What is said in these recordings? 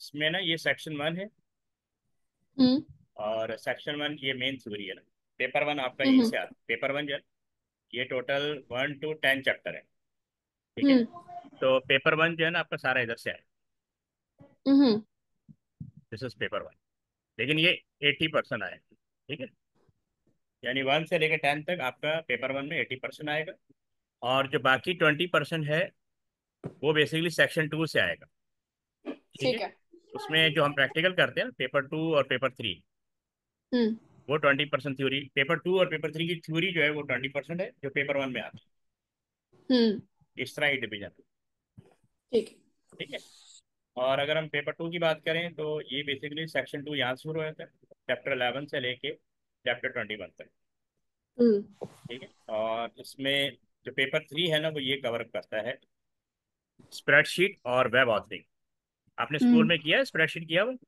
इसमें ना ये सेक्शन 1 है, हम्म। और सेक्शन 1 ये मेन थ्योरी है ना। पेपर 1 आपका यहीं हम्म। से आता है। पेपर 1 जो है, ये टोटल 1 to 10 चैप्टर है। ठीक है। हम्म। तो पेपर 1 जो है ना आपका सारा इधर से है। हम्म। This is paper 1। लेकिन ये 80% आए। ठीक है। यानी 1 से लेकर 10 तक आपका पेपर 1 में 80% आएगा। और जो बाकी 20% है, वो बेसिकली सेक्शन 2 से आएगा। ठीक है। ठीक है। उसमें जो हम प्रैक्टिकल करते हैं, पेपर 2 और पेपर 3, हम्म। वो 20% थ्योरी। पेपर 2 और पेपर 3 की थ्योरी जो है वो 20% है, जो पेपर 1 में आता हम्म। है। इस तरह ही डिवीजन। ठीक है। ठीक है। और अगर हम पेपर 2 की बात करें तो ये बेसिकली सेक्शन 2 यहाँ से शुरू होता है, चैप्टर 11 से लेके चैप्टर 21 तक। हम्म। ठीक है। और इसमें जो पेपर 3 है ना, वो ये कवर करता है स्प्रेडशीट और वेब ऑथरिंग। आपने स्कूल हम्म। में किया है स्प्रेडशीट, किया हुआ?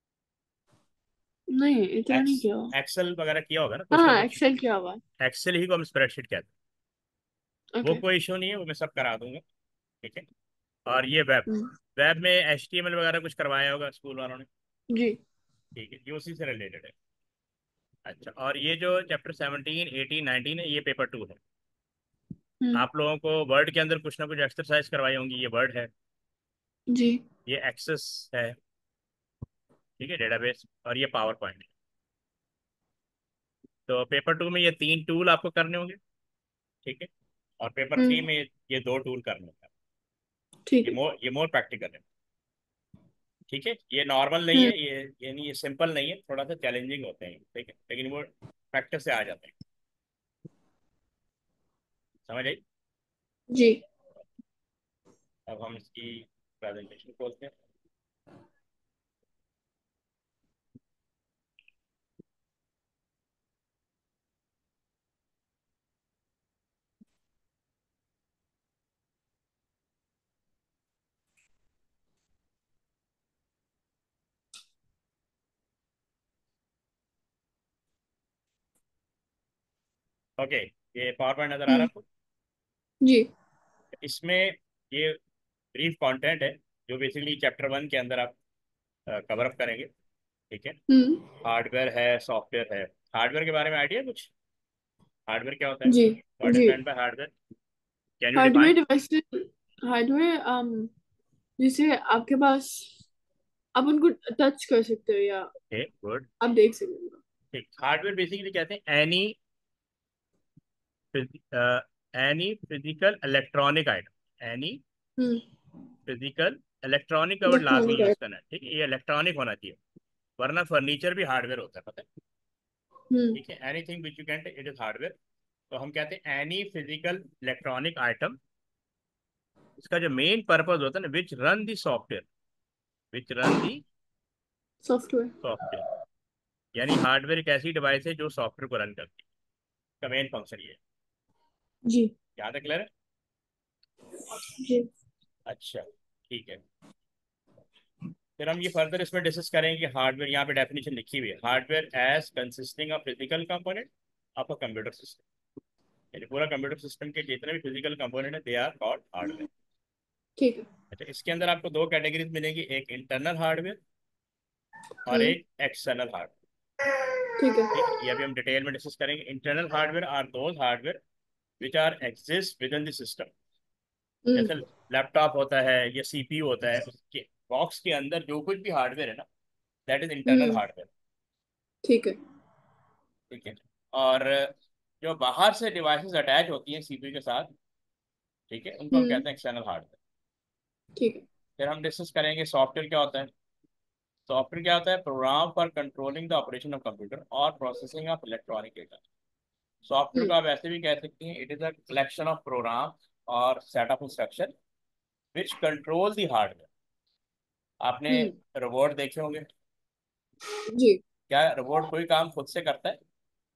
नहीं, इतना एक्स नहीं किया हुआ। एक्सेल वगैरह किया होगा ना, हाँ कुछ ना हाँ, कुछ। एक्सेल किया हुआ है। एक्सेल ही को हम स्प्रेडशीट कहते हैं। वो ओके। कोई इशू नहीं है, वो मैं सब करा दूंगा। ठीक है। और ये वेब, हम्म। वेब में HTML वगैरह कुछ करवाया होगा स्कूल वालों ने। जी। ठीक है, ये उसी से रिलेटेड है। अच्छा, और ये जो चैप्टर 17, 18, 19 है, ये पेपर 2 है। हम्म। आप लोगों को वर्ड के अंदर कुछ ना कुछ एक्सरसाइज करवाई होंगी। ये वर्ड है, जी। ये एक्सेस है। ठीक है, डेटाबेस, और ये पावर पॉइंट है। तो पेपर 2 में ये 3 टूल आपको करने होंगे। ठीक है। और पेपर 3 हम्म। में ये 2 टूल करने होंगे। ठीक है। ये मोर प्रैक्टिकल है। ठीक है। ये नॉर्मल नहीं हम्म। है, ये यानी ये सिंपल नहीं है, थोड़ा सा चैलेंजिंग होते हैं। ठीक है, लेकिन वो प्रैक्टिस से आ जाते हैं। समझ आई? जी। अब हम इसकी प्रेजेंटेशन खोलते हैं। ओके, ये पावर पॉइंट नजर आ रहा है हम्म। आपको? जी। इसमें ये ब्रीफ कंटेंट है, जो बेसिकली चैप्टर 1 के अंदर आप कवर अप करेंगे। ठीक है। हम्म। हार्डवेयर है, सॉफ्टवेयर है। हार्डवेयर के बारे में आइडिया कुछ? हार्डवेयर क्या होता है? जी। व्हाट इज जी। meant by hardware? Can you hardware define? Devices. Hardware जैसे आपके पास, आप उनको टच कर सकते हो या ओके, गुड। आप देख सकते हो। ठीक, हार्डवेयर बेसिकली कहते हैं any physical electronic item. Any hmm. Physical electronic का वर्ड लाजमी इलेक्ट्रॉनिक यूज आइटम। करना है। ठीक है, ये इलेक्ट्रॉनिक होना चाहिए, वरना फर्नीचर भी हार्डवेयर होता है, पता है? हम्म। ठीक है, anything which you can it is hardware. तो हम कहते हैं एनी फिजिकल इलेक्ट्रॉनिक आइटम। इसका जो मेन पर्पज होता है ना, which run the software, which run the software. Software. यानी हार्डवेयर एक ऐसी डिवाइस है जो सॉफ्टवेयर को रन करती है। इसका मेन फंक्शन ये है। जी। यहाँ तक क्लियर है? जी। अच्छा, ठीक है। फिर हम ये फर्दर इसमें डिस्कस करेंगे कि हार्डवेयर, यहाँ पे डेफिनेशन लिखी हुई है, hardware as consisting of physical component of a computer system. यानी पूरा कंप्यूटर सिस्टम के जितने भी फिजिकल कंपोनेंट है, दे आर कॉल्ड हार्डवेयर। ठीक है। अच्छा, इसके अंदर आपको दो कैटेगरीज मिलेंगी, एक इंटरनल हार्डवेयर और हम्म। एक एक्सटर्नल हार्डवेयर। ठीक है। ठीक है, ये अभी हम डिटेल में डिस्कस करेंगे। Internal hardware are those hardware which are exist with in the system. हम्म। जैसे लैपटॉप होता है या CPU होता है, उसके बॉक्स के अंदर जो कुछ भी हार्डवेयर है ना, that is internal hmm. Hardware. ठीक है। ठीक है। और जो बाहर से डिवाइसेस अटैच होती हैं CPU के साथ, ठीक है, उनको हम हम्म। कहते हैं एक्सटर्नल हार्डवेयर। ठीक है। फिर हम डिस्कस करेंगे सॉफ्टवेयर क्या होता है। सॉफ्टवेयर क्या होता है? Program for controlling the operation of computer और processing of electronic data. Software को हम्म। आप ऐसे भी कह सकते हैं, it is a collection of program और set of instruction which control the hardware. आपने हम्म। रोबोट देखे होंगे। जी। क्या रोबोट कोई काम खुद से करता है?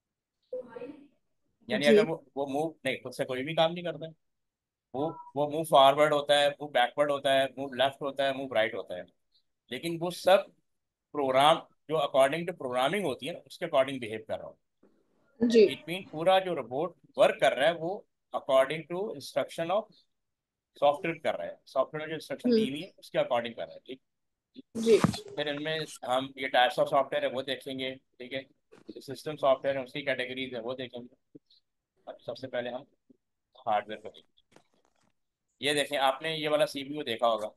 यानी जी। अगर वो मूव नहीं, खुद से कोई भी काम नहीं करता है। वो मूव फॉरवर्ड होता है, मूव बैकवर्ड होता है, मूव लेफ्ट होता है, मूव राइट होता है। लेकिन वो सब प्रोग्राम, जो अकॉर्डिंग टू प्रोग्रामिंग होती है ना, उसके अकॉर्डिंग बिहेव कर रहा हो। जी। इट मीन पूरा जो रोबोट वर्क कर रहा है, वो according to instruction of software कर रहा है। सॉफ्टवेयर में जो इंस्ट्रक्शन हम्म। दी हुई है उसके अकॉर्डिंग कर रहा है। ठीक। जी। फिर इनमें हम ये टाइप्स ऑफ सॉफ्टवेयर है वो देखेंगे, ठीक है। सिस्टम सॉफ्टवेयर है उसकी कैटेगरीज है वो देखेंगे। अब सबसे पहले हम हार्डवेयर को देखेंगे। ये देखें, आपने ये वाला सीपीयू देखा होगा,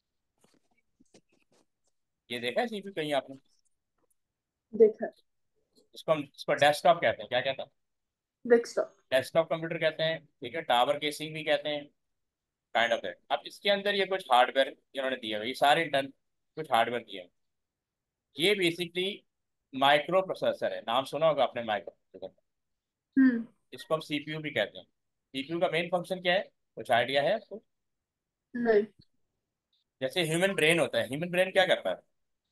ये देखा है सीपीयू कहीं आपने? देखा। इसको डेस्कटॉप कहते हैं, क्या कहते हैं? डेस्कटॉप। डेस्कटॉप कंप्यूटर कहते हैं, ठीक है। टावर केसिंग भी कहते हैं, काइंड ऑफ दैट। अब इसके अंदर ये कुछ हार्डवेयर इन्होंने दिए हुए, ये सारे इंटर्न कुछ हार्डवेयर दिए हैं। ये बेसिकली माइक्रो प्रोसेसर है, नाम सुना होगा आपने माइक्रो प्रोसेसर। हम्म। इसको हम सीपीयू भी कहते हैं। सीपीयू का मेन फंक्शन क्या है, कुछ आइडिया है आपको? नहीं। जैसे ह्यूमन ब्रेन होता है, ह्यूमन ब्रेन क्या करता है?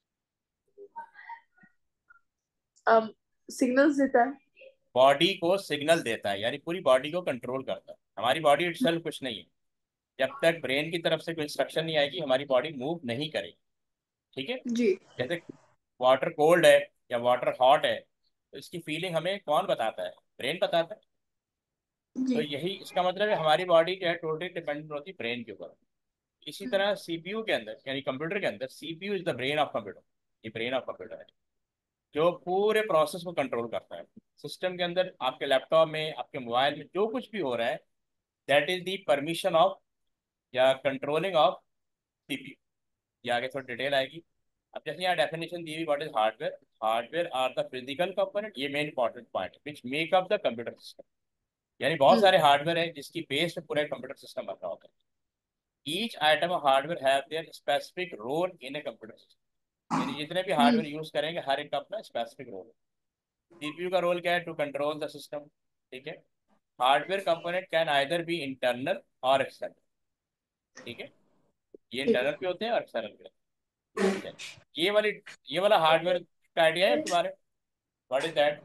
अब सिग्नल्स देता है। बॉडी को सिग्नल देता है, यानी पूरी बॉडी को कंट्रोल करता है। हमारी बॉडी इटसेल्फ कुछ नहीं है, जब तक ब्रेन की तरफ से कोई इंस्ट्रक्शन नहीं आएगी हमारी बॉडी मूव नहीं करेगी, ठीक है। जी। जैसे वाटर कोल्ड है या वाटर हॉट है, तो इसकी फीलिंग हमें कौन बताता है? ब्रेन बताता है। तो जी। यही इसका मतलब है, हमारी बॉडी जो है टोटली डिपेंडेंट होती है ब्रेन के ऊपर। इसी हम्म। तरह सीपीयू के अंदर यानी कंप्यूटर के अंदर CPU is the brain of computer. ये ब्रेन ऑफ कंप्यूटर है जो पूरे प्रोसेस को कंट्रोल करता है। सिस्टम के अंदर आपके लैपटॉप में, आपके मोबाइल में जो कुछ भी हो रहा है, that is the permission of या कंट्रोलिंग ऑफ सीपीयू। ये आगे थोड़ी डिटेल आएगी। अब जैसे यहाँ डेफिनेशन दी हुई, what is hardware? Hardware are the physical component, ये main important point, which make up the computer system. यानी बहुत हम्म। सारे हार्डवेयर है जिसकी बेस पे पूरा कंप्यूटर सिस्टम बन रहा होता है। Each item of hardware have their specific role in a computer system. यानी जितने भी हम्म। हार्डवेयर यूज करेंगे हर एक का अपना स्पेसिफिक रोल है। सीपीयू का रोल क्या है? टू कंट्रोल द सिस्टम, ठीक है। Hardware component can either be internal और एक्सटर्नल, ठीक है। ये ठीक इंटरनल है। भी होते हैं और एक्सटर्नल भी होते हैं, ठीक है। ये वाली ये वाला हार्डवेयर का आइडिया है तुम्हारे? What is that?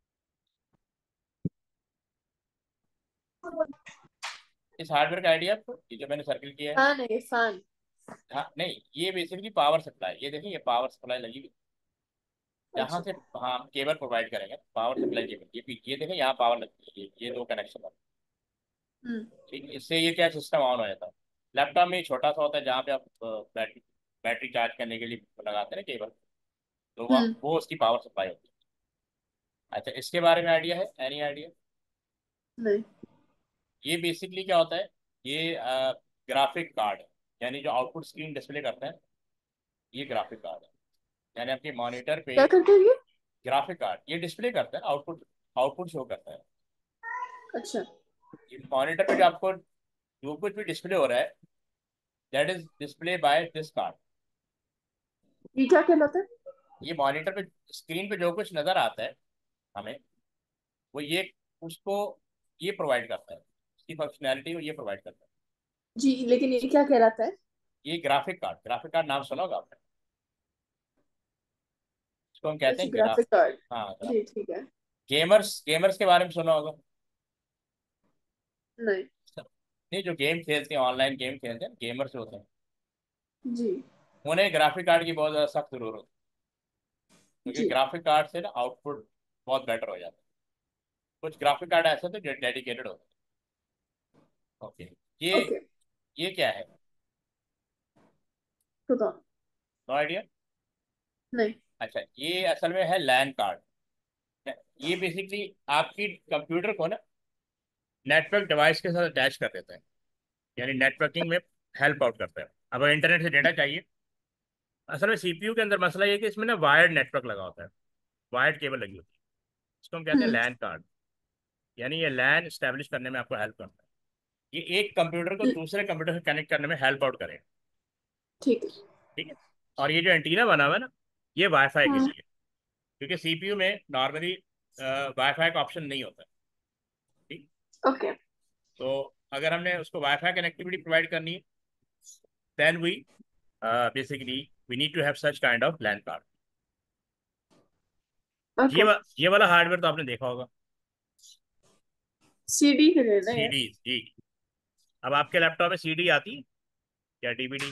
इस हार्डवेयर का आइडिया आपको, ये जो मैंने सर्किल किया है? फैन है, फैन। हाँ नहीं, ये बेसिकली पावर सप्लाई, ये देखिए ये पावर सप्लाई लगी हुई यहाँ अच्छा। से। हाँ, केबल प्रोवाइड करेंगे, पावर सप्लाई केबल, ये देखें यहाँ पावर लगी है, ये दो कनेक्शन है, हम्म। ठीक है। इससे ये क्या सिस्टम ऑन हो जाता है। लैपटॉप में छोटा सा होता है जहाँ पे आप बैटरी बैटरी चार्ज करने के लिए लगाते हैं ना केबल, तो वह हम्म। वो उसकी पावर सप्लाई होती है। अच्छा, इसके बारे में आइडिया है? Any idea? नहीं। ये बेसिकली क्या होता है, ये ग्राफिक कार्ड है, यानी जो आउटपुट स्क्रीन डिस्प्ले करता है, ये ग्राफिक कार्ड है। यानी आपके मॉनिटर पे क्या करते हैं ये? ग्राफिक कार्ड ये डिस्प्ले करता है, आउटपुट आउटपुट शो करता है। अच्छा। ये मॉनिटर पे जो आपको जो कुछ भी डिस्प्ले हो रहा है, that is display by this card. ये क्या कहलाता है? ये मॉनिटर पे स्क्रीन पे जो कुछ नजर आता है हमें, वो ये उसको ये प्रोवाइड करता है, इसकी फंक्शनैलिटी को ये प्रोवाइड करता है। जी, लेकिन ये क्या कहलाता है? ये ग्राफिक कार्ड नाम सुना होगा आपने? इसको हम कहते अच्छा, हैं ग्राफिक ग्राफ। कार्ड। हाँ, जी, ठीक है। गेमर्स गेमर्स के बारे में सुना होगा। नहीं। नहीं, जो गेम खेलते हैं, ऑनलाइन गेम खेलते हैं, गेमर्स होते हैं, जी। उन्हें ग्राफिक कार्ड की बहुत ज़्यादा सख्त जरूरत है, क्योंकि जी। ग्राफिक कार्ड से ना आउटपुट बहुत बेटर हो जाता है। कुछ ग्राफिक कार्ड ऐसे थे जो डेडिकेटेड होते हैं, ओके। ये ओके। ये क्या है? बताओ। No idea? नहीं। अच्छा, ये असल में है लैन कार्ड। ये बेसिकली आपकी कंप्यूटर को ना नेटवर्क डिवाइस के साथ अटैच कर देता है, यानी नेटवर्किंग में हेल्प आउट करता है। अब इंटरनेट से डेटा चाहिए, असल में सीपीयू के अंदर मसला ये है कि इसमें ना वायर्ड नेटवर्क लगा होता है, वायर्ड केबल लगी होती है। इसको हम कहते हैं हम्म। लैन कार्ड। यानी ये लैन स्टैब्लिश करने में आपको हेल्प करता है, ये एक कंप्यूटर को दूसरे कंप्यूटर से कनेक्ट करने में हेल्प आउट करेगा, ठीक है। ठीक है। और ये जो एंटीना बना हुआ है ना, ये वाईफाई के हाँ। लिए, क्योंकि सीपीयू में नॉर्मली वाईफाई का ऑप्शन नहीं होता, ठीक। ओके। तो अगर हमने उसको वाईफाई कनेक्टिविटी प्रोवाइड करनी है, then we basically we need to have such kind of LAN card. Okay. ये वाला हार्डवेयर तो आपने देखा होगा, सीडी के लिए ना ये? सीडी जी। अब आपके लैपटॉप में सीडी आती है या डीवीडी?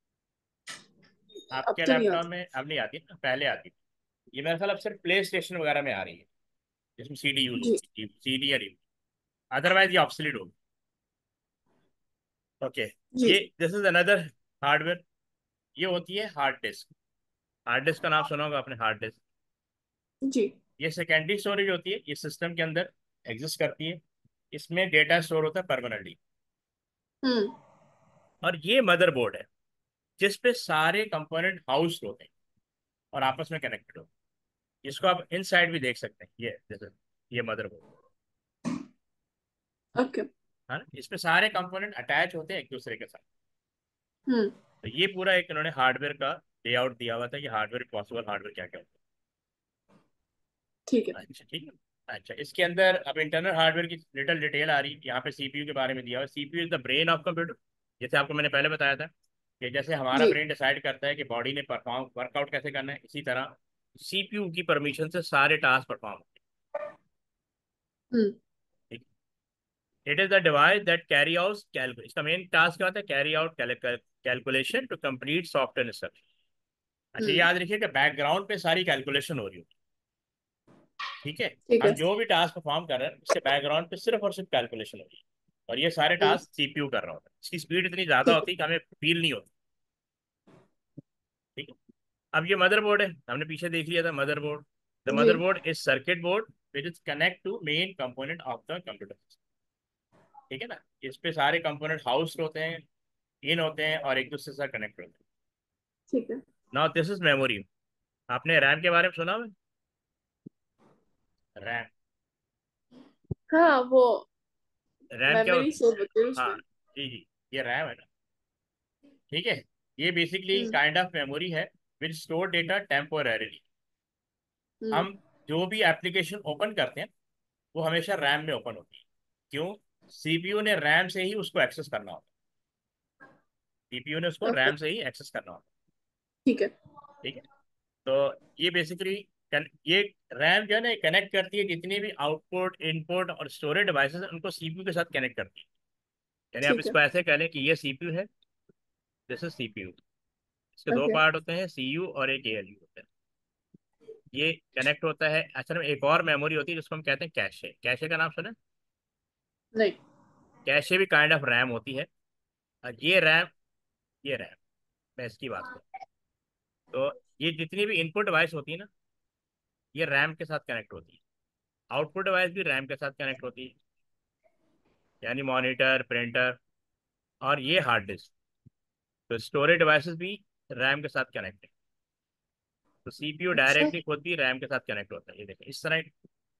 अब आपके तो नहीं लैपटॉप होता। में अब नहीं आती ना, पहले आती थी। ये मेरे ख्याल अब सिर्फ प्ले स्टेशन वगैरह में आ रही है, जिसमें सीडी यूज जी। होती है, सीडी या डीवीडी। अदरवाइज ये ऑब्सोलीट होगी, ओके। जी। ये दिस इज अनदर हार्डवेयर। ये होती है हार्ड डिस्क। हार्ड डिस्क का नाम सुना होगा आपने, हार्ड डिस्क। जी। ये सेकेंडरी स्टोरेज होती है, ये सिस्टम के अंदर एग्जिस्ट करती है। इसमें डेटा स्टोर होता है परमानेंटली। हम्म। और ये मदरबोर्ड है जिस पे सारे कंपोनेंट हाउस होते हैं और आपस में कनेक्टेड होते हैं। इसको आप इनसाइड भी देख सकते हैं, ये जैसे ये मदरबोर्ड ओके। है ना, इस पे सारे कंपोनेंट अटैच होते हैं एक दूसरे के साथ। हम्म। तो ये पूरा एक इन्होंने हार्डवेयर का लेआउट दिया हुआ था कि हार्डवेयर, पॉसिबल हार्डवेयर क्या क्या होता ठीक है। है। अच्छा ठीक है। अच्छा, इसके अंदर अब इंटरनल हार्डवेयर की लिटिल डिटेल आ रही है यहाँ पे। सीपीयू के बारे में दिया हुआ है, CPU is the brain of computer. जैसे आपको मैंने पहले बताया था कि जैसे हमारा जी। ब्रेन डिसाइड करता है कि बॉडी ने परफॉर्म वर्कआउट कैसे करना है, इसी तरह सीपीयू की परमिशन से सारे टास्क परफॉर्म होते हम्म। हैं। It is the device that carry out calculation. इसका मेन टास्क क्या होता है? Carry out calculation to complete software instruction. अच्छा, हम्म। याद रखिए कि बैकग्राउंड पे सारी कैलकुलेशन हो रही होती है, ठीक है। ठीक हम है। जो भी टास्क परफॉर्म कर रहे हैं उसके बैकग्राउंड पे सिर्फ और सिर्फ कैलकुलेशन हो रही है, और ये सारे हम्म। टास्क सीपीयू कर रहा होता है। इसकी स्पीड इतनी ज्यादा ठीक होती है। है कि हमें फील नहीं होती, ठीक है। अब ये मदरबोर्ड है, हमने पीछे देख लिया था मदरबोर्ड। द जी। Motherboard is circuit board which is connect to main component of the computer, ठीक है ना। इस पे सारे कंपोनेंट हाउस होते हैं, इन होते हैं और एक दूसरे से कनेक्ट होते हैं। ठीक है। Now this is memory. आपने रैम के बारे में सुना है? रैम, हाँ, वो रैम क्या मेमोरी होती सेव होती है है? हाँ उसमें। जी जी, ये रैम है ना, ठीक है। ये basically hmm. Kind of memory है विच स्टोर डेटा टेम्पोरेरी। हम्म। हम जो भी एप्लीकेशन ओपन करते हैं वो हमेशा रैम में ओपन होती है। क्यों? सीपीयू ने रैम से ही उसको एक्सेस करना होता है, सीपीयू ने उसको ओके। रैम से ही एक्सेस करना होता ठीक है। है, ठीक है। तो ये बेसिकली ये रैम जो है ना, कनेक्ट करती है जितनी भी आउटपुट, इनपुट और स्टोरेज डिवाइसेस हैं उनको सीपीयू के साथ कनेक्ट करती है। यानी आप ठीक है। इसको ऐसे कह लें कि ये सीपीयू है, दिस इज सीपीयू। इसके दो ओके। पार्ट होते हैं, सीयू और एक एएलयू होता है। ये कनेक्ट होता है। असल में एक और मेमोरी होती है जिसको हम कहते हैं कैशे। कैशे का नाम सुना है? नहीं। कैशे भी काइंड ऑफ रैम होती है। और ये रैम, मैं इसकी बात करूँ तो ये जितनी भी इनपुट डिवाइस होती है ना, ये रैम के साथ कनेक्ट होती है। आउटपुट डिवाइस भी रैम के साथ कनेक्ट होती है, यानी मॉनिटर, प्रिंटर और ये हार्ड डिस्क। तो स्टोरेज डिवाइसेस भी रैम के साथ कनेक्ट है। तो सीपीयू अच्छा। डायरेक्टली खुद भी रैम के साथ कनेक्ट होता है, ये देखें इस तरह।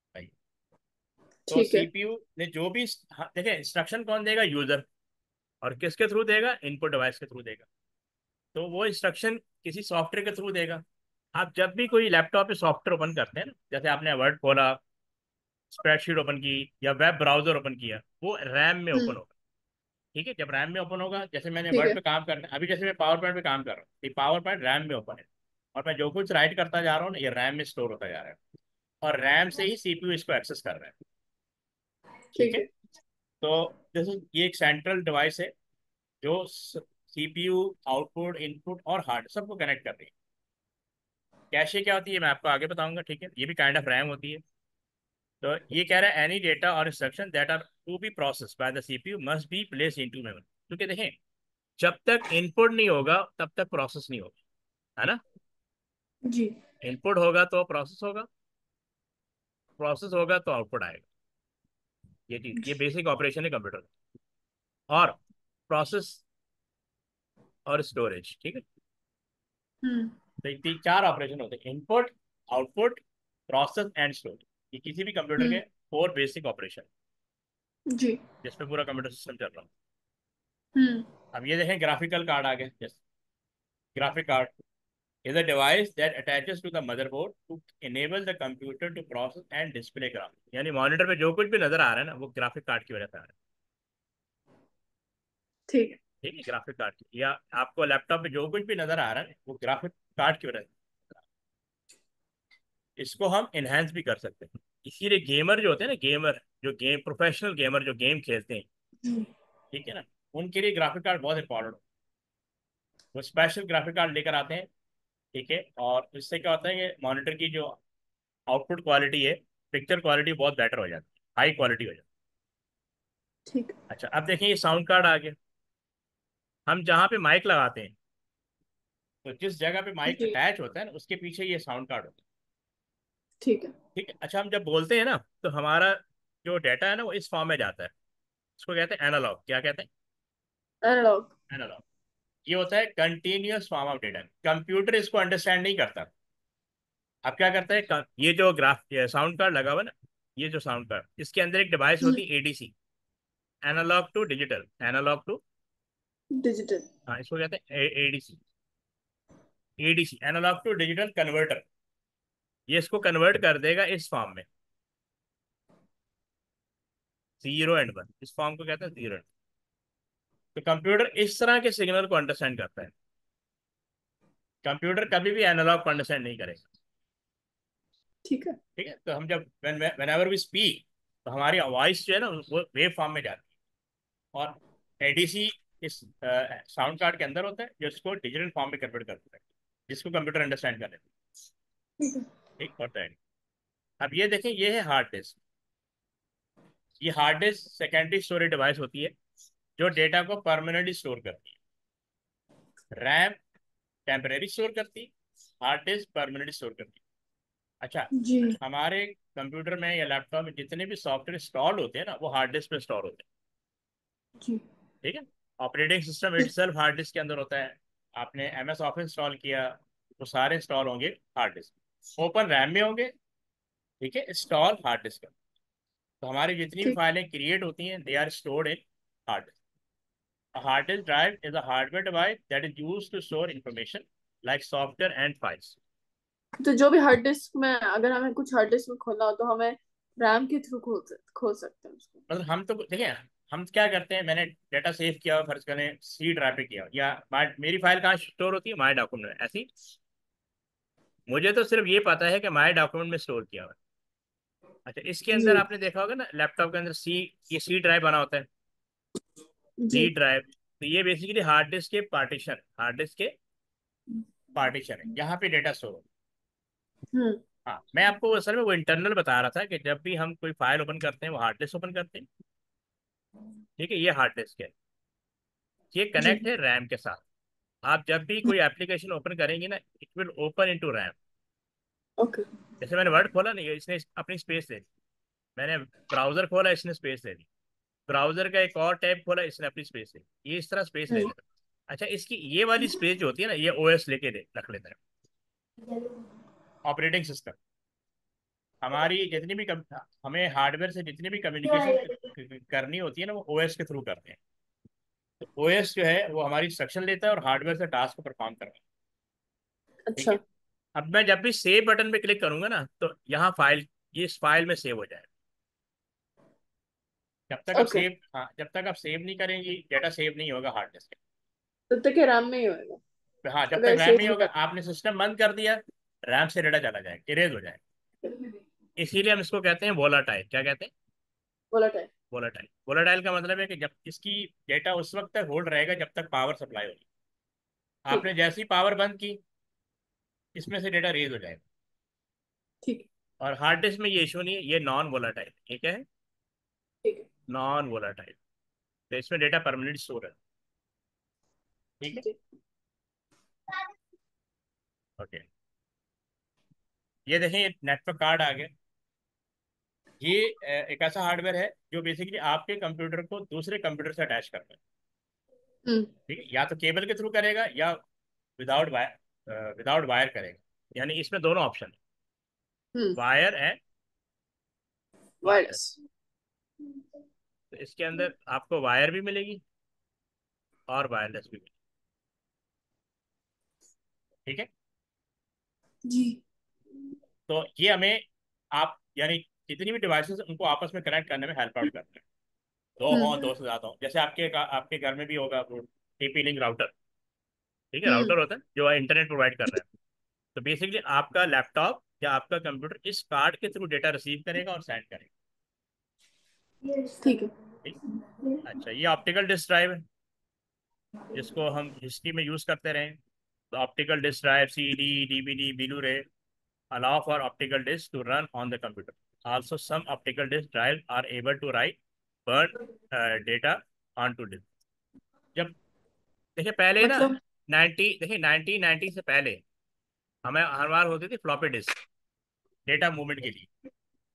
तो ठीक है। सीपीयू ने जो भी, हाँ, देखें इंस्ट्रक्शन कौन देगा? यूजर। और किसके थ्रू देगा? इनपुट डिवाइस के थ्रू देगा। तो वो इंस्ट्रक्शन किसी सॉफ्टवेयर के थ्रू देगा। आप जब भी कोई लैपटॉप पे सॉफ्टवेयर ओपन करते हैं ना, जैसे आपने वर्ड खोला, स्प्रेडशीट ओपन की या वेब ब्राउजर ओपन किया, वो रैम में ओपन हम्म। होगा, ठीक है। जब रैम में ओपन होगा, जैसे मैंने ठीक वर्ड है। पे काम करना है अभी, जैसे मैं पावर पॉइंट पे काम कर रहा हूँ, ये पावर पॉइंट रैम में ओपन है, और मैं जो कुछ राइट करता जा रहा हूँ ना, ये रैम में स्टोर होता जा रहा है, और रैम से ही सीपीयू इसको एक्सेस कर रहा है, ठीक ठीक है। है। तो जैसे ये एक सेंट्रल डिवाइस है जो सीपीयू, आउटपुट, इनपुट और हार्ड सबको कनेक्ट कर रही है। कैशे क्या होती है मैं आपको आगे बताऊंगा, ठीक है। ये भी काइंड ऑफ रैम होती है। तो ये कह रहा है एनी डेटा और instruction that are to be process by the CPU must be place into memory. क्योंकि देखें, जब तक इनपुट नहीं होगा तब तक प्रोसेस नहीं होगा, है ना। जी। इनपुट होगा तो प्रोसेस होगा, प्रोसेस होगा तो आउटपुट आएगा। ये चीज, ये बेसिक ऑपरेशन है कंप्यूटर का। और प्रोसेस और स्टोरेज, ठीक है। हम्म। तो ये चार ऑपरेशन होते हैं: input, output, process and storage. ये किसी भी कंप्यूटर के हम्म। फोर बेसिक ऑपरेशन जी। जिस पे पूरा कंप्यूटर सिस्टम चल रहा है। हम्म। अब ये देखें, ग्राफिकल कार्ड आ गया। जैसे graphic card is a device that attaches to the motherboard to enable the computer to process and display graphics। यानी मॉनिटर पे जो कुछ भी नजर आ रहा है ना, वो ग्राफिक कार्ड की वजह से आ रहा है, ठीक है। ठीक है। ग्राफिक कार्ड की, या आपको लैपटॉप पे जो कुछ भी नजर आ रहा है वो ग्राफिक कार्ड की वजह से। इसको हम इनहेंस भी कर सकते हैं। इसीलिए गेमर जो होते हैं ना, गेमर जो गेम, प्रोफेशनल गेमर जो गेम खेलते हैं, हम्म। ठीक है ना, उनके लिए ग्राफिक कार्ड बहुत इंपॉर्टेंट हो। वो स्पेशल ग्राफिक कार्ड लेकर आते हैं, ठीक है। और इससे क्या होता है कि मॉनिटर की जो आउटपुट क्वालिटी है, पिक्चर क्वालिटी बहुत बेटर हो जाती है, हाई क्वालिटी हो जाती है। ठीक। अच्छा, अब देखें ये साउंड कार्ड आ गया। हम जहाँ पे माइक लगाते हैं, तो जिस जगह पे माइक जी। अटैच होता है ना उसके पीछे ये साउंड कार्ड होता है। ठीक है। ठीक है। अच्छा, हम जब बोलते हैं ना तो हमारा जो डाटा है ना वो इस फॉर्म में जाता है। इसको कहते हैं एनालॉग। क्या कहते हैं? एनालॉग। एनालॉग। ये होता है continuous form of data. Computer इसको अंडरस्टैंड नहीं करता। अब क्या करता है, ये जो ग्राफ साउंड कार्ड लगा हुआ है ना, ये जो साउंड कार्ड, इसके अंदर एक डिवाइस होती है ADC, analog to digital, analog to, digital. हाँ इसको कहते हैं ADC. ADC analog to digital converter. ये इसको कन्वर्ट कर देगा इस फॉर्म में, 0 और 1। इस फॉर्म को कहते हैं 0। तो कंप्यूटर इस तरह के सिग्नल को अंडरस्टैंड करता है। कंप्यूटर कभी भी एनालॉग को अंडरस्टैंड नहीं करेगा। ठीक है। ठीक है। तो हम जब वेन एवर वी स्पीक, तो हमारी वॉइस जो है ना वो वेव फॉर्म में जाती है, और एडीसी इस साउंड कार्ड के अंदर होता है जो इसको डिजिटल फॉर्म में कन्वर्ट करता है, जिसको कंप्यूटर अंडरस्टैंड कर लेता ठीक है। है। ठीक होता है। अब ये देखें, ये है हार्ड डिस्क। ये hard disk secondary storage device होती है जो डेटा को परमानेंटली स्टोर करती है। रैम टेम्परेरी स्टोर करती है, हार्ड डिस्क परमानेंटली स्टोर करती है। अच्छा, जी। हमारे कंप्यूटर में या लैपटॉप में जितने भी सॉफ्टवेयर इंस्टॉल होते हैं ना वो हार्ड डिस्क पे स्टोर होते हैं। जी। ठीक है। Operating system itself hard disk के अंदर होता है। आपने एमएस ऑफिस इंस्टॉल किया, वो सारे इंस्टॉल होंगे हार्ड डिस्क, ओपन रैम में होंगे। ठीक है, इंस्टॉल हार्ड डिस्क। तो हमारी जितनी भी ठीक। फाइलें क्रिएट होती हैं they are stored in hard disk. A hard disk drive is a hardware device that is used to store information like software and files. तो जो भी हार्ड डिस्क में, अगर हमें कुछ हार्ड डिस्क में खोलना हो तो हमें रैम के थ्रू खोल सकते हैं उसको। मतलब हम तो देखिए, हम क्या करते हैं, मैंने डेटा सेव किया, फर्ज करें सी ड्राइव पे किया, या मेरी फाइल कहाँ स्टोर होती है, माई डॉक्यूमेंट में ऐसी। मुझे तो सिर्फ ये पता है कि माई डॉक्यूमेंट में स्टोर किया हुआ है। अच्छा, इसके अंदर जी। आपने देखा होगा ना लैपटॉप के अंदर ये सी ड्राइव बना होता है, जी। सी ड्राइव। तो ये बेसिकली हार्ड डिस्क के पार्टीशन, हार्ड डिस्क के पार्टीशन है, यहाँ पे डेटा स्टोर होता हम्म। है। हाँ, मैं आपको असल में वो इंटरनल बता रहा था कि जब भी हम कोई फाइल ओपन करते हैं वो हार्ड डिस्क ओपन करते हैं। ठीक है, ये हार्ड डिस्क है। ये जी। कनेक्ट है रैम के साथ। आप जब भी कोई एप्लीकेशन ओपन करेंगे ना, it will open into RAM. Okay. जैसे मैंने वर्ड खोला नहीं, इसने अपनी स्पेस ले ली। मैंने ब्राउजर खोला, इसने स्पेस ले ली। ब्राउजर का एक और टैब खोला, इसने अपनी स्पेस ले ली। ये इस तरह स्पेस ले हम्म। लेता है। अच्छा, इसकी ये वाली स्पेस जो होती है ना, ये ओएस लेके रख लेता है, ऑपरेटिंग सिस्टम। हमारी जितनी भी हमें हार्डवेयर से जितनी भी कम्युनिकेशन करनी होती है ना वो ओएस के थ्रू करते हैं। तो ओएस जो है वो हमारी इंस्ट्रक्शन लेता है और हार्डवेयर से टास्क को परफॉर्म करवाता है। ठीक अच्छा। है। अब मैं जब भी सेव बटन पे क्लिक करूंगा ना तो यहाँ फाइल, ये इस फाइल में सेव हो जाएगा। जब तक आप ओके। सेव, हाँ जब तक आप सेव नहीं करेंगी डेटा सेव नहीं होगा हार्ड डिस्क तब तक ये रैम में ही होएगा पे। हाँ, जब तक अगर रैम सेव नहीं नहीं होगा, कर। आपने सिस्टम बंद कर दिया, रैम से डेटा चला जाएगा, इरेज हो जाएगा। इसीलिए हम इसको कहते हैं वोलाटाइल। क्या कहते हैं? बोला टाइम। वोलाटाइल। वोलाटाइल का मतलब है कि जब इसकी डेटा उस वक्त तक होल्ड रहेगा जब तक पावर सप्लाई होगी। ठीक आपने है। जैसे ही पावर बंद की, इसमें से डेटा रेज हो जाएगा। ठीक है। और हार्ड डिस्क में ये इशू नहीं है, ये नॉन वोलाटाइल। ये क्या है? ठीक है। Non volatile. तो इसमें डेटा परमानेंट स्टोर है। ठीक है। ठीक है। ओके, ये देखें, ये नेटवर्क कार्ड आ गया। ये एक ऐसा हार्डवेयर है जो बेसिकली आपके कंप्यूटर को दूसरे कंप्यूटर से अटैच करता है। हम्म। ठीक है, या तो केबल के थ्रू करेगा या विदाउट वायर करेगा। यानी इसमें दोनों ऑप्शन है, हम्म। Wire and wireless. वायरलेस। तो इसके अंदर आपको वायर भी मिलेगी और वायरलेस भी मिलेगी। ठीक है। जी। तो ये हमें, आप यानी जितनी भी डिवाइसेस उनको आपस में कनेक्ट करने में हेल्प आउट करते हैं। दो हो, हम्म। दो से ज्यादा हो, जैसे आपके घर में भी होगा वो टीपी लिंक राउटर। ठीक है, हम्म। राउटर होता है जो इंटरनेट प्रोवाइड कर रहा है। तो बेसिकली आपका लैपटॉप या आपका कंप्यूटर इस कार्ड के थ्रू डेटा रिसीव करेगा और सेंड करेगा। ठीक है। ठीक। अच्छा, ये ऑप्टिकल डिस्क ड्राइव है जिसको हम हिस्ट्री में यूज करते रहे। तो optical disk drive, CD, DVD, blu ray allow for optical disc to run on the computer. Also, some optical disk drive are able to write burn data onto disk. जब देखिए पहले ना, मतलब। देखिए 1990 से पहले हमें हर बार होती थी फ्लॉपी डिस्क डेटा मूवमेंट के लिए।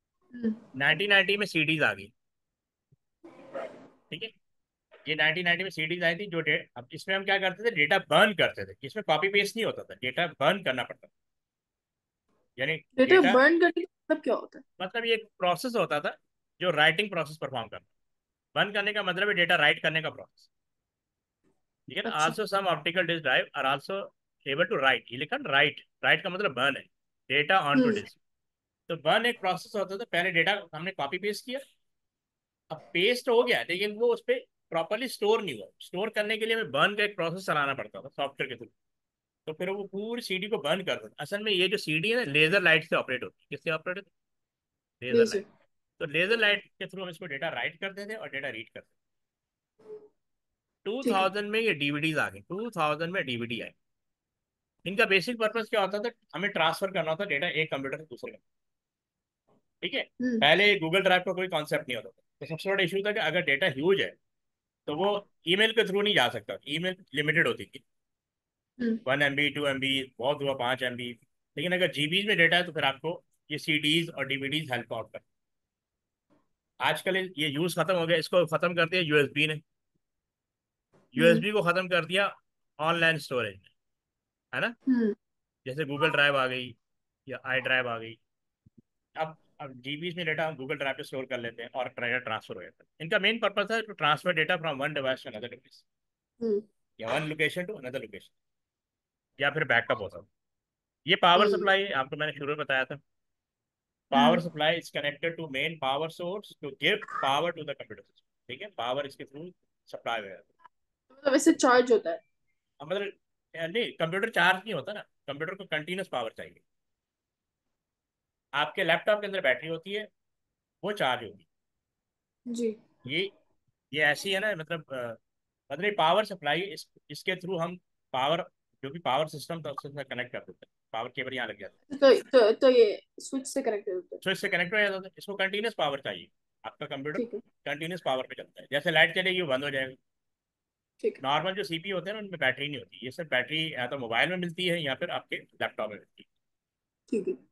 1990 में सीडीज आ गई। ठीक है, ये 1990 में सीडीज आई थी जो अब इसमें हम क्या करते थे, डेटा बर्न करते थे, इसमें कॉपी पेस्ट नहीं होता था, डेटा बर्न करना पड़ता था। यानी डेटा डेटा बर्न करने का मतलब क्या होता है? मतलब ये एक प्रोसेस होता था जो राइटिंग प्रोसेस परफॉर्म करता। बर्न करने का मतलब है डेटा राइट करने का प्रोसेस। ठीक है ना, अच्छा। Also some optical disk drive are also able to write, ये लिखा राइट, राइट का मतलब बर्न है data on to hmm. Disk. तो बर्न एक प्रोसेस होता था, पहले डेटा हमने कॉपी पेस्ट किया, अब पेस्ट हो गया लेकिन वो उस पर प्रॉपरली स्टोर नहीं हुआ, स्टोर करने के लिए हमें बर्न का एक प्रोसेस चलाना पड़ता था सॉफ्टवेयर के थ्रू। तो फिर वो पूरी सीडी को बर्न कर देता। असल में ये जो सीडी है ना लेजर लाइट से ऑपरेट होती है, किससे ऑपरेट होती है, लेजर लेजर। लाइट। तो लेजर लाइट के थ्रू हम इसको डेटा राइट करते थे और डेटा रीड करते थे। ठीक है। 2000 में ये डीवीडीज आ गई, 2000 में डीवीडी आई। इनका बेसिक पर्पस क्या होता था, हमें ट्रांसफर करना होता डेटा एक कंप्यूटर से दूसरे में। ठीक है, हम्म। पहले गूगल ड्राइव का कोई कॉन्सेप्ट नहीं होता था, तो सबसे बड़ा इशू था कि अगर डेटा ह्यूज है तो वो ईमेल के थ्रू नहीं जा सकता, ईमेल लिमिटेड होती थी, हम्म। 1 MB 2 MB, बहुत हुआ 5 MB। लेकिन अगर जीबीज में डेटा है तो फिर आपको ये सीडीज और डीवीडीज हेल्प आउट कर। आजकल ये यूज खत्म हो गया, इसको खत्म कर दिया यूएसबी ने, हम्म। यूएसबी को खत्म कर दिया ऑनलाइन स्टोरेज ने, है ना। हम्म। जैसे गूगल ड्राइव आ गई या आई ड्राइव आ गई। अब जीबीज में डेटा हम गूगल ड्राइव पे स्टोर कर लेते हैं और डेटा ट्रांसफर हो जाता है। इनका मेन पर्पस है to transfer data from one device to another device, hmm. या one location to another location, या फिर बैकअप होता है। ये पावर हम्म। सप्लाई आपको मैंने शुरू में बताया था। हम्म। Power supply is connected to main power source to give power to the computer system. ठीक है, पावर इसके थ्रू सप्लाई हो जाता मतलब इससे चार्ज होता है? है। मतलब नहीं, कंप्यूटर चार्ज नहीं होता ना, कंप्यूटर को कंटिन्यूस पावर चाहिए। आपके लैपटॉप के अंदर बैटरी होती है, वो चार्ज होगी। जी। ये ये ऐसी है ना, मतलब पावर सप्लाई इसके थ्रू हम पावर, जो भी पावर सिस्टम था उससे कनेक्ट कर देते हैं। पावर केबल यहाँ लग जाता है, तो ये स्विच से कनेक्टेड होता है? स्विच से कनेक्ट हो जाता है। इसको कंटिन्यूस पावर चाहिए, आपका कंप्यूटर ठीक है। कंटिन्यूस पावर पे चलता है, जैसे लाइट चलेगी वो बंद हो जाएगा। ठीक है। नॉर्मल जो सीपीयू होते हैं ना उनमें बैटरी नहीं होती, ये सिर्फ बैटरी या तो मोबाइल में मिलती है या फिर आपके लैपटॉप में मिलती ठीक है।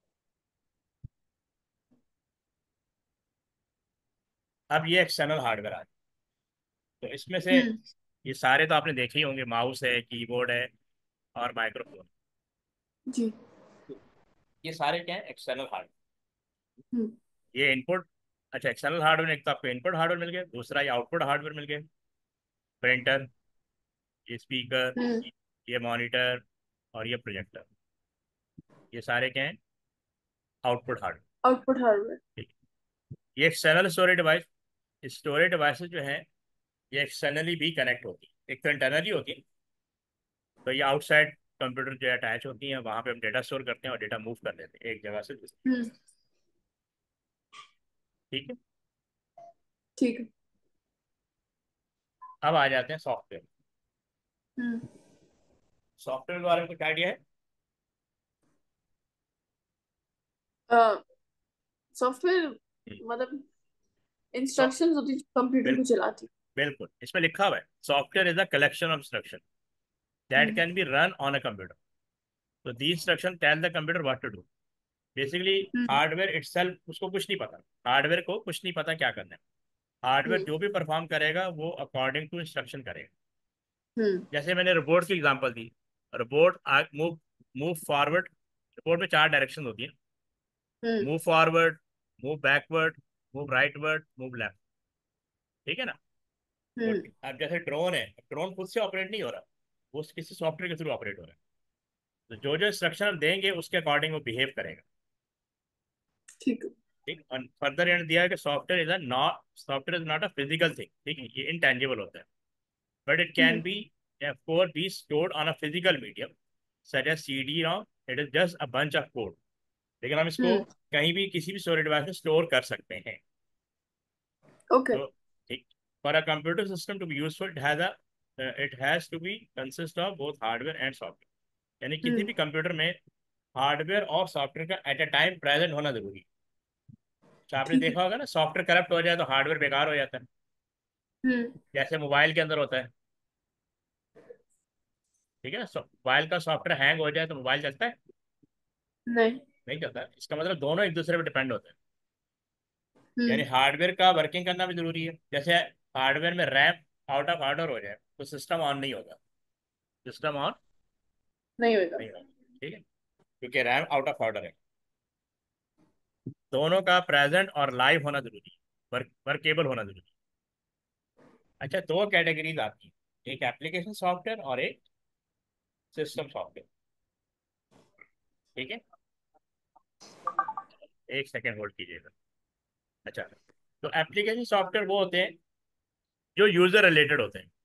है। अब ये एक्सटर्नल हार्डवेयर आ, तो इसमें से हम्म। ये सारे तो आपने देखे ही होंगे, माउस है, कीबोर्ड है और माइक्रोफोन। जी। ये सारे क्या है, एक्सटर्नल हार्डवेयर। हम्म। ये इनपुट, अच्छा एक्सटर्नल हार्डवेयर, एक तो आपको इनपुट हार्डवेयर मिल गया, दूसरा ये आउटपुट हार्डवेयर मिल गया। प्रिंटर, ये स्पीकर, हम्म। ये मॉनिटर और ये प्रोजेक्टर, ये सारे क्या हैं, आउटपुट हार्डवेयर। Output hardware. ठीक है, ये external storage device, storage devices जो है ये एक्सटर्नली भी कनेक्ट होती है, एक तो इंटरनली होती है। तो ये आउटसाइड कंप्यूटर जो अटैच होती है, वहाँ पे हम डेटा स्टोर करते हैं और डेटा मूव कर लेते हैं एक जगह से दूसरी। हम्म। ठीक है, ठीक है। अब आ जाते हैं सॉफ्टवेयर। हम्म। सॉफ्टवेयर के बारे में कुछ आइडिया है? सॉफ्टवेयर हम्म, मतलब सॉ- इंस्ट्रक्शंस होती है जो कंप्यूटर बिल, को चलाती। बिल्कुल, इसमें लिखा हुआ है software is a collection of instruction that hmm. Can be run on a computer. तो the instruction tell the computer what to do. Basically hmm. Hardware itself उसको कुछ नहीं पता, हार्डवेयर को कुछ नहीं पता क्या करना है। हार्डवेयर हम्म। जो भी परफॉर्म करेगा वो अकॉर्डिंग टू इंस्ट्रक्शन करेगा। हम्म। जैसे मैंने रोबोट की एग्जांपल दी, robot move move forward, robot में 4 डायरेक्शन होती है, हम्म। Move forward, move backward, move rightward, move left. ठीक है ना। तो हम्म। अब जैसे ड्रोन है, ड्रोन खुद से ऑपरेट नहीं हो रहा, वो किसी सॉफ्टवेयर के थ्रू ऑपरेट हो रहा है। तो जो जो इंस्ट्रक्शन हम देंगे उसके अकॉर्डिंग वो बिहेव करेगा। ठीक है। ठीक, और फर्दर एंड दिया है कि software is not a physical thing. ठीक है, ये इंटेंजिबल होता है, but it can hmm. Be for be stored on a physical medium such as CD ROM। It is just a bunch of code, लेकिन हम इसको हम्म। कहीं भी किसी भी स्टोरेज डिवाइस में स्टोर कर सकते हैं। ओके। तो ठीक, for a computer system to be useful it has to be consist of both hardware and software. यानी किसी हम्म। भी कंप्यूटर में हार्डवेयर और सॉफ्टवेयर का एट अ टाइम प्रेजेंट होना जरूरी है। तो आपने ठीक है। देखा होगा ना, सॉफ्टवेयर करप्ट हो जाए तो हार्डवेयर बेकार हो जाता है, हम्म। जैसे मोबाइल के अंदर होता है। ठीक है ना। मोबाइल का सॉफ्टवेयर हैंग हो जाए तो मोबाइल चलता है? नहीं। नहीं चलता है। इसका मतलब दोनों एक दूसरे पर डिपेंड होते हैं। यानी हम्म। हार्डवेयर का वर्किंग करना भी जरूरी है। जैसे हार्डवेयर में रैम आउट ऑफ ऑर्डर हो जाए तो सिस्टम ऑन नहीं होगा। सिस्टम ऑन नहीं होगा। नहीं होगा। ठीक है, क्योंकि रैम आउट ऑफ ऑर्डर है। दोनों का प्रेजेंट और लाइव होना जरूरी है, वर्केबल होना जरूरी है। अच्छा, दो कैटेगरीज आती हैं, एक एप्लीकेशन सॉफ्टवेयर और एक सिस्टम सॉफ्टवेयर। ठीक है, एक सेकेंड होल्ड कीजिएगा। अच्छा, तो एप्लीकेशन सॉफ्टवेयर वो होते हैं जो यूजर रिलेटेड होते हैं।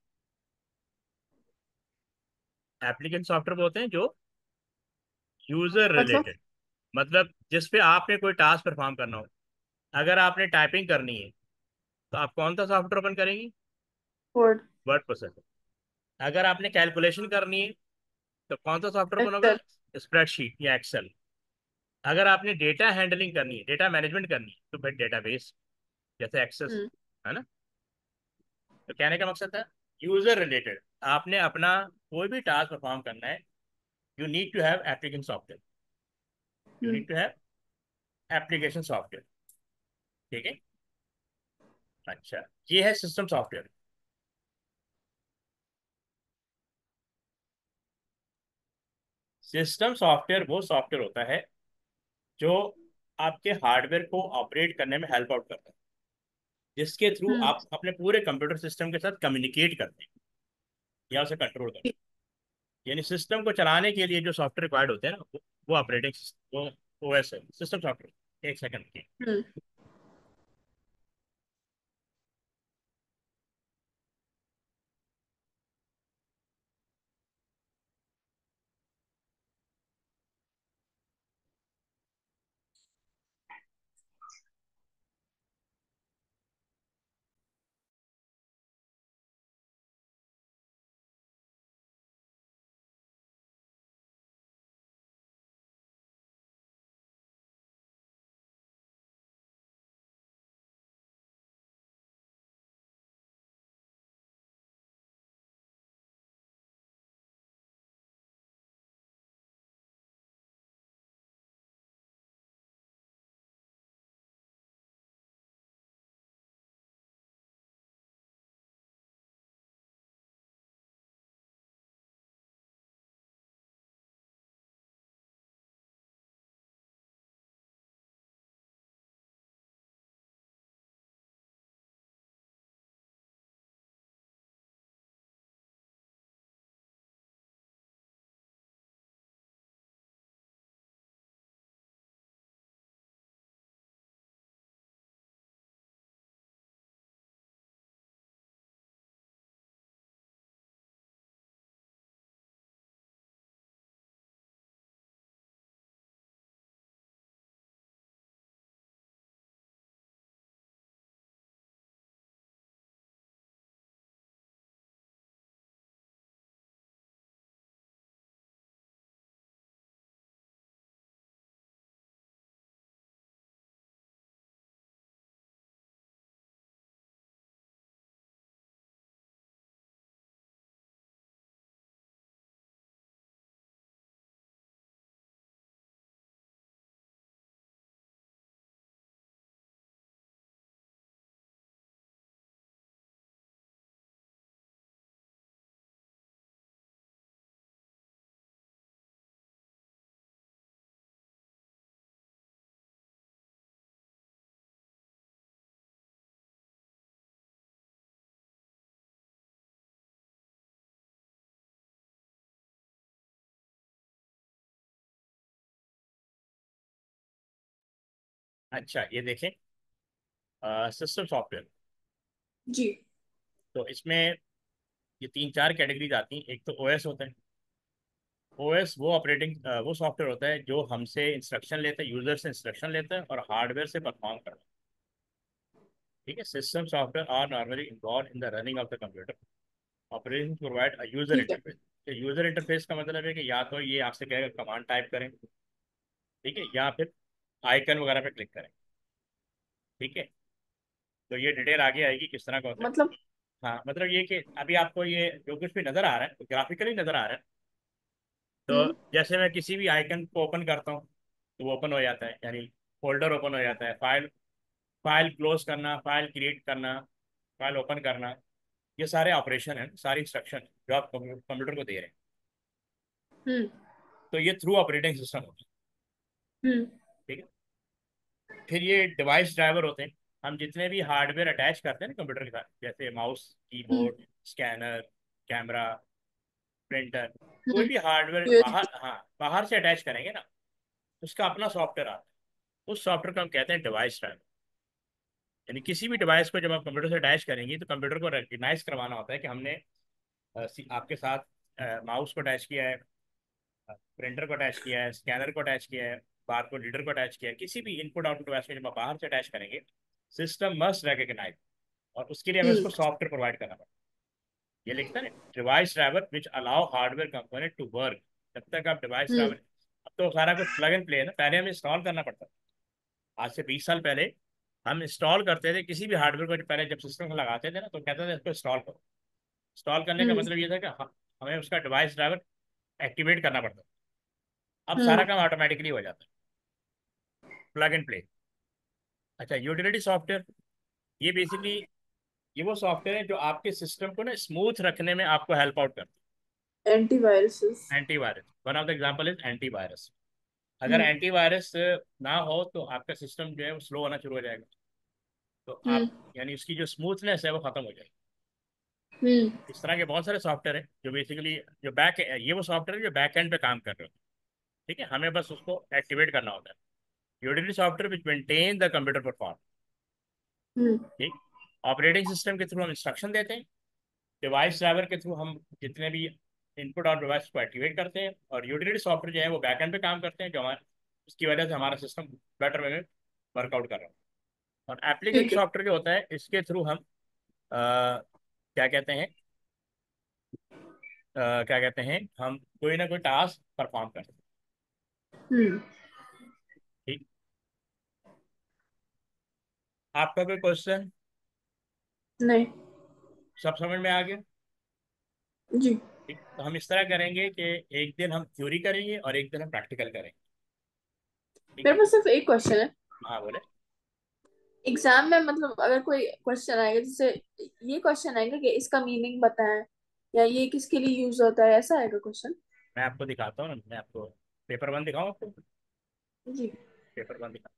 एप्लीकेशन सॉफ्टवेयर वो होते हैं जो यूजर मतलब रिलेटेड, मतलब जिस पे आपने कोई टास्क परफॉर्म करना हो। अगर आपने टाइपिंग करनी है तो आप कौन सा सॉफ्टवेयर ओपन करेंगी? वर्ड। Word processor. अगर आपने कैलकुलेशन करनी है तो कौन सा सॉफ्टवेयर बनोगे? एक्सेल। स्प्रेडशीट या एक्सेल। अगर आपने डेटा हैंडलिंग करनी है, डेटा मैनेजमेंट करनी है, तो फिर डेटाबेस जैसे एक्सेस, हम्म। है ना। तो कहने का मकसद था यूजर रिलेटेड। आपने अपना कोई भी टास्क परफॉर्म करना है, you need to have application software. You hmm. Need to have application software. ठीक है। अच्छा, ये है सिस्टम सॉफ्टवेयर। सिस्टम सॉफ्टवेयर वो सॉफ्टवेयर होता है जो आपके हार्डवेयर को ऑपरेट करने में हेल्प आउट करता है, जिसके थ्रू हम्म। आप अपने पूरे कंप्यूटर सिस्टम के साथ कम्युनिकेट करते हैं या उसे कंट्रोल करते हैं। यानी सिस्टम को चलाने के लिए जो सॉफ्टवेयर रिक्वायर्ड होते हैं ना, वो ऑपरेटिंग वो ओएस है, सिस्टम सॉफ्टवेयर। एक सेकंड की। हम्म। अच्छा, ये देखें, सिस्टम सॉफ्टवेयर। जी। तो इसमें ये तीन चार कैटेगरीज आती हैं। एक तो ओएस होता है। ओएस वो ऑपरेटिंग वो सॉफ्टवेयर होता है जो हमसे इंस्ट्रक्शन लेता है, यूजर से इंस्ट्रक्शन लेता है और हार्डवेयर से परफॉर्म करता है। ठीक है, system software are normally involve in the running of the computer operation provide a user ठीक है। इंटरफेस। यूजर इंटरफेस का मतलब है कि या तो ये आपसे कहेगा कमांड टाइप करें, ठीक है, या फिर आइकन वगैरह पे क्लिक करें। ठीक है, तो ये डिटेल आगे आएगी किस तरह का होता है। मतलब हाँ, मतलब ये कि अभी आपको ये जो कुछ भी नजर आ रहा है ग्राफिकली नजर आ रहा है, तो जैसे मैं किसी भी आइकन को ओपन करता हूँ तो वो ओपन हो जाता है, यानी फोल्डर ओपन हो जाता है। फाइल फाइल क्लोज करना, फाइल क्रिएट करना, फाइल ओपन करना, ये सारे ऑपरेशन हैं, सारी इंस्ट्रक्शन जो आप कंप्यूटर को दे रहे हैं। हम्म। तो ये थ्रू ऑपरेटिंग सिस्टम होता है। हम्म। ठीक है। फिर ये डिवाइस ड्राइवर होते हैं। हम जितने भी हार्डवेयर अटैच करते हैं ना कंप्यूटर के साथ, जैसे माउस, हम्म। कीबोर्ड, स्कैनर, कैमरा, प्रिंटर, कोई हम्म। भी हार्डवेयर बाहर, यूएसबी। हाँ, बाहर से अटैच करेंगे ना, उसका अपना सॉफ्टवेयर आता है। उस सॉफ्टवेयर को हम कहते हैं डिवाइस ड्राइवर। यानी किसी भी डिवाइस को जब आप कंप्यूटर से अटैच करेंगे तो कंप्यूटर को रिकग्नाइज करवाना होता है कि हमने आपके साथ माउस को अटैच किया है, प्रिंटर को अटैच किया है, स्कैनर को अटैच किया है, बार को रीडर को अटैच किया है। किसी भी इनपुट आउटपुट डिवाइस को जब आप बाहर से अटैच करेंगे, सिस्टम मस्ट रिकग्नाइज, और उसके लिए हमें हम्म। उसको सॉफ्टवेयर प्रोवाइड करना पड़ता है। ये लिखता है ना, device driver which allow hardware component to work. जब तक आप डिवाइस हम्म। ड्राइवर, अब तो सारा कुछ प्लग एंड प्ले है ना, पहले हमें इंस्टॉल करना पड़ता था। आज से 20 साल पहले हम इंस्टॉल करते थे किसी भी हार्डवेयर को, पहले जब सिस्टम में लगाते थे ना तो कहते थे इसको इंस्टॉल करो। इंस्टॉल करने का हम्म। मतलब ये था कि हमें उसका डिवाइस ड्राइवर एक्टिवेट करना पड़ता था। अब सारा हम्म। काम ऑटोमेटिकली हो जाता है, प्लग एंड प्ले। अच्छा, यूटिलिटी सॉफ्टवेयर, ये बेसिकली ये वो सॉफ्टवेयर है जो आपके सिस्टम को ना स्मूथ रखने में आपको हेल्प आउट करता एंटीवायरसेस। है। Antivirus, one of the example is antivirus. अगर हम्म। एंटीवायरस ना हो तो आपका सिस्टम जो है वो स्लो होना शुरू हो जाएगा। तो हम्म। आप, यानी उसकी जो स्मूथनेस है वो खत्म हो जाएगी। हम्म। इस तरह के बहुत सारे सॉफ्टवेयर हैं जो बेसिकली जो बैक, ये वो सॉफ्टवेयर है जो बैक एंड पे काम कर रहे हो। ठीक है, हमें बस उसको एक्टिवेट करना होता है। Utility software which maintain the computer perform. हम्म। ठीक। ऑपरेटिंग सिस्टम के थ्रू हम इंस्ट्रक्शन देते हैं, डिवाइस ड्राइवर के थ्रू हम जितने भी इनपुट और डिवाइस को एक्टिवेट करते हैं, और यूटिलिटी सॉफ्टवेयर जो है वो बैकएंड पे काम करते हैं, जो हमारे उसकी वजह से हमारा सिस्टम बेटर वे में वर्कआउट कर रहा है। और एप्लीकेशन ठीक है। सॉफ्टवेयर जो होता है इसके थ्रू हम क्या कहते हैं, क्या कहते हैं, हम कोई ना कोई टास्क परफॉर्म करते हैं। हम्म। ठीक। आपका कोई क्वेश्चन? नहीं। सब समझ में आ गया? जी। ठीक, तो हम इस तरह करेंगे कि एक दिन हम थ्योरी करेंगे और एक दिन हम प्रैक्टिकल करेंगे। ठीक मेरे है। पास सिर्फ एक क्वेश्चन है। हाँ बोले। एग्जाम में मतलब अगर कोई क्वेश्चन आएगा, जैसे ये क्वेश्चन आएगा कि इसका मीनिंग बताएं या ये किसके लिए यूज होता है, ऐसा आएगा क्वेश्चन? मैं आपको दिखाता हूँ ना, मैं आपको पेपर वन दिखाऊँ आपको? जी। पेपर वन दिखा।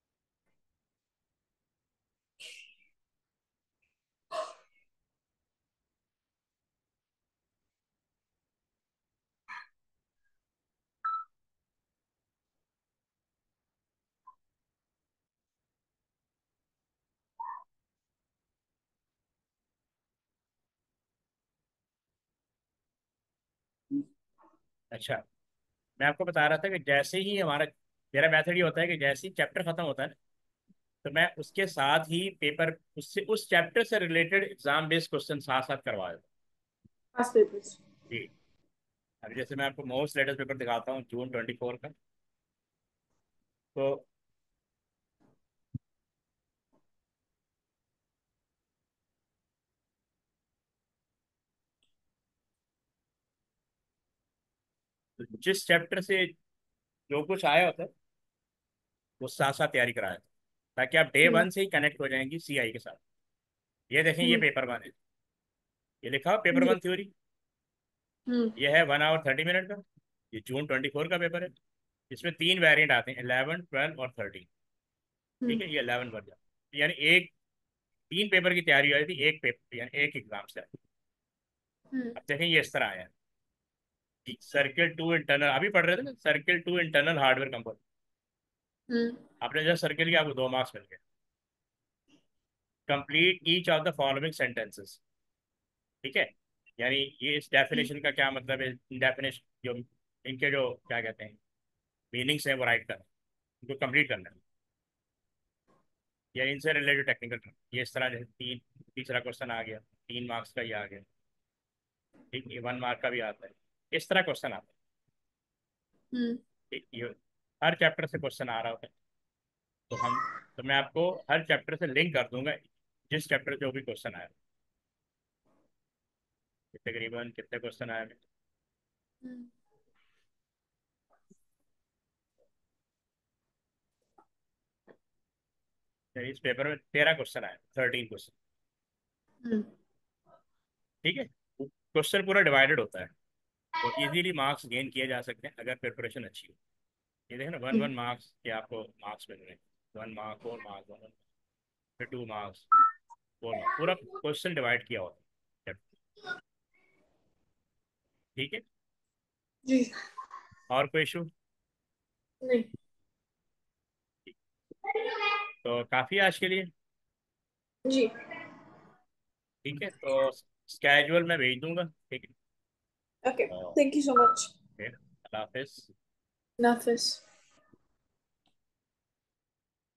अच्छा, मैं आपको बता रहा था कि जैसे ही हमारा, मेरा मेथड ये होता है कि जैसे ही चैप्टर खत्म होता है ना, तो मैं उसके साथ ही पेपर, उससे उस चैप्टर से रिलेटेड एग्जाम बेस्ड क्वेश्चन साथ साथ करवा देता पास पेपर्स। हूँ। जी। अभी जैसे मैं आपको मोस्ट लेटेस्ट पेपर दिखाता हूँ जून 24 का। तो जिस चैप्टर से जो कुछ आया होता है वो साथ साथ तैयारी कराया था, ताकि आप डे हम्म। वन से ही कनेक्ट हो जाएंगी सीआई के साथ। ये देखें, ये हम्म। पेपर वन है, ये लिखा हो पेपर जी। One theory. हम्म। ये है 1 आवर 30 मिनट का। ये जून 24 का पेपर है। इसमें 3 वेरिएंट आते हैं, 11, 12 और 13। ठीक हम्म। है, ये 11 बन जाता, यानी एक, 3 पेपर की तैयारी हो रही थी एक पेपर, यानी एक एग्जाम से। हम्म। अब देखें ये इस तरह आया। सर्किल टू इंटरनल, अभी पढ़ रहे थे ना, circle two internal hardware component. हम्म। आपने जब सर्किल किया आपको 2 मार्क्स मिल गए। Complete each of the following sentences. ठीक है, यानी ये इस डेफिनेशन का क्या मतलब है, डेफिनेशन जो इनके जो क्या कहते हैं मीनिंग्स है वो राइट करना, उनको कंप्लीट करना है। या इनसे रिलेटेड टेक्निकल टर्म, ये इस तरह जैसे तीन, तीसरा क्वेश्चन आ गया, 3 मार्क्स का ये आ गया। ठीक, ये 1 मार्क का भी आता है। इस तरह क्वेश्चन आता हम्म। है। ठीक, ये हर चैप्टर से क्वेश्चन आ रहा होता है। तो हम, तो मैं आपको हर चैप्टर से लिंक कर दूंगा, जिस चैप्टर से जो भी क्वेश्चन आया, तकरीबन कितने क्वेश्चन आए हैं। हम्म। इस पेपर में 13 क्वेश्चन आए, 13 क्वेश्चन। हम्म। ठीक है, क्वेश्चन पूरा डिवाइडेड होता है, तो इजीली मार्क्स गेन किए जा सकते हैं अगर प्रिपरेशन अच्छी हो। ये देखें ना, वन हम्म। वन मार्क्स के आपको मार्क्स मिल रहे हैं। 1 मार्क, 4 मार्क्स, फिर 2 मार्क्स, 4 मार्क्स, पूरा क्वेश्चन डिवाइड किया होता है। ठीक है। जी। और कोई इशू? नहीं। तो काफ़ी है आज के लिए। जी। ठीक है, तो स्केजुअल मैं भेज दूंगा। ठीक है। ओके, तो थैंक यू सो मच। फिर अल्लाह हाफिज़। नाफिस।